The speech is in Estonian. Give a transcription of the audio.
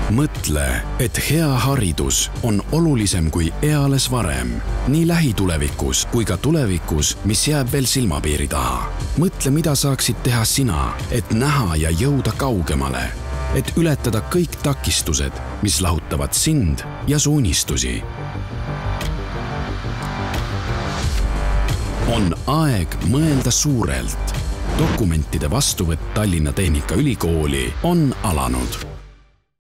Mõtle, et hea haridus on olulisem kui eales varem, nii lähitulevikus kui ka tulevikus, mis jääb veel silmapiiri taha. Mõtle, mida saaksid teha sina, et näha ja jõuda kaugemale, et ületada kõik takistused, mis lahutavad sind ja su unistusi. On aeg mõelda suurelt. Dokumentide vastuvõtt Tallinna Tehnikaülikooli on alanud.